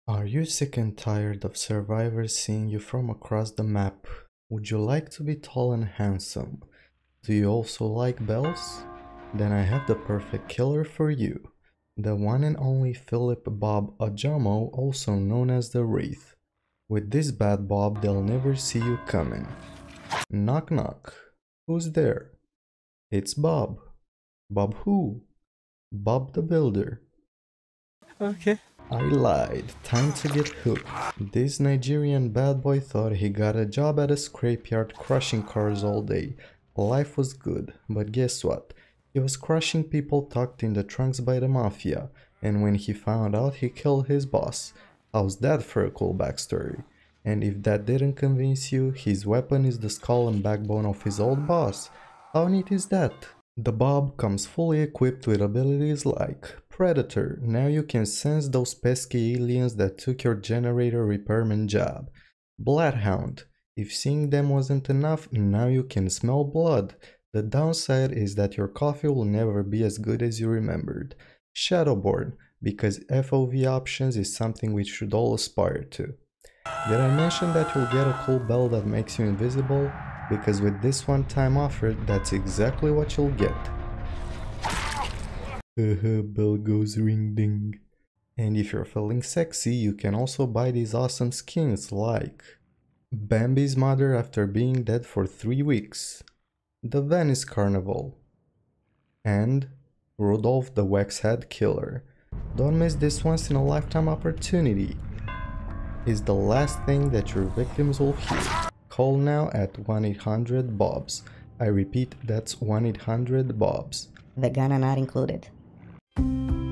Are you sick and tired of survivors seeing you from across the map? Would you like to be tall and handsome? Do you also like bells? Then I have the perfect killer for you. The one and only Philip Bob Ajamo, also known as the Wraith. With this bad Bob, they'll never see you coming. Knock knock. Who's there? It's Bob. Bob who? Bob the Builder. Okay. I lied. Time to get hooked. This Nigerian bad boy thought he got a job at a scrapyard crushing cars all day. Life was good, but guess what? He was crushing people tucked in the trunks by the mafia, and when he found out, he killed his boss. How's that for a cool backstory? And if that didn't convince you, his weapon is the skull and backbone of his old boss. How neat is that? The Bob comes fully equipped with abilities like Predator. Now you can sense those pesky aliens that took your generator repairman job. Bloodhound. If seeing them wasn't enough, now you can smell blood. The downside is that your coffee will never be as good as you remembered. Shadowborn, because FOV options is something we should all aspire to. Did I mention that you'll get a cool bell that makes you invisible? Because with this one-time offer, that's exactly what you'll get. Bell goes ring ding. And if you're feeling sexy, you can also buy these awesome skins like Bambi's mother after being dead for 3 weeks, the Venice Carnival, and Rudolph the Waxhead Killer. Don't miss this once in a lifetime opportunity. It's the last thing that your victims will hear. Call now at 1-800-BOBS. I repeat, that's 1-800-BOBS. Vegana not included.